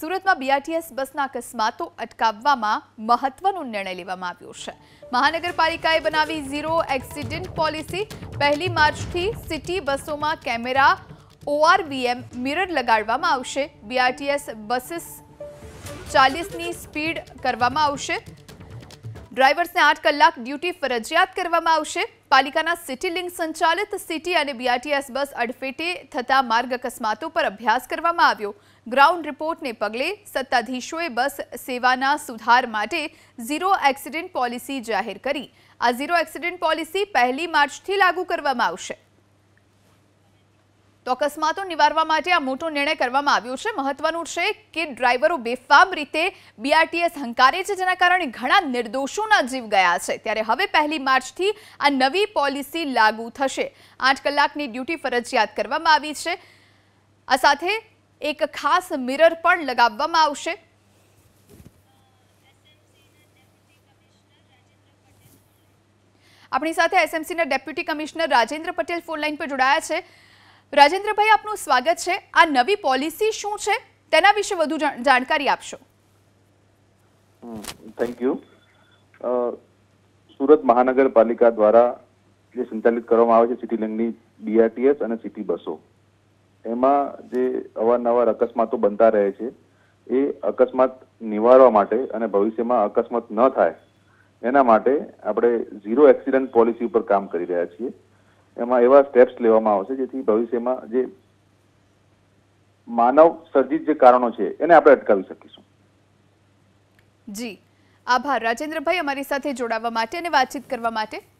સુરત में BRTS बसना अकस्मातो अटकाववामां महत्वनो निर्णय लेवामां आव्यो छे। महानगरपालिकाए बनावी झीरो एक्सिडेंट पॉलिसी। 1 मार्चथी सिटी बसोमां केमेरा ORVM मिरर लगाडवामां आवशे। BRTS बसेस 40 ની સ્પીડ કરવામાં આવશે। ડ્રાઈવર્સને 8 કલાક ડ્યુટી ફરજિયાત કરવામાં આવશે। પાલિકાના સિટી લિંક સંચાલિત સિટી અને BRTS બસ અડફેટે થતા માર્ગ અકસ્માતો પર અભ્યાસ કરવામાં આવ્યો। ગ્રાઉન્ડ રિપોર્ટને પગલે સત્તાધીશોએ બસ સેવાના સુધાર માટે ઝીરો એક્સિડન્ટ પોલિસી જાહેર કરી। આ ઝીરો એક્સિડન્ટ પોલિસી 1 માર્ચથી લાગુ કરવામાં આવશે। तो अकस्मातो निवारवा माटे आ मोटो निर्णय करवामां आव्यो छे। महत्वनुं छे के ड्राइवरो बेफाम रीते BRTS हंकारे छे, जेना कारणे घणा निर्दोषोना जीव गया छे। त्यारे हवे 1 मार्चथी आ नवी पॉलिसी लागू थशे। 8 कलाकनी ड्यूटी फरजियात करवामां आवी छे। आ साथे एक खास मिरर पण लगाववामां आवशे। अपनी साथे SMC ना deputy commissioner Rajendra Patel phone line पर जोड़ाया छे। राजेन्द्र भाई, आपનું સ્વાગત છે। આ નવી પોલિસી શું છે તેના વિશે વધુ જાણકારી આપશો। Thank you. સુરત મહાનગરપાલિકા દ્વારા જે સંચાલિત કરવામાં આવે છે સિટી લિંકની BRTS અને સિટી બસો, એમાં જે અવારનવાર અકસ્માતો બનતા રહે છે, એ અકસ્માત નિવારવા માટે અને ભવિષ્યમાં અકસ્માત ન થાય એના માટે આપણે ઝીરો એક્સિડન્ટ પોલિસી ઉપર કામ કરી રહ્યા છીએ। એમાં એવા સ્ટેપ્સ લેવામાં આવશે જેથી ભવિષ્યમાં જે માનવ સર્જિત જે કારણો છે એને આપણે અટકાવી શકીશું। જી, આભાર રાજેન્દ્રભાઈ, અમારી સાથે જોડાવા માટે અને વાતચીત કરવા માટે।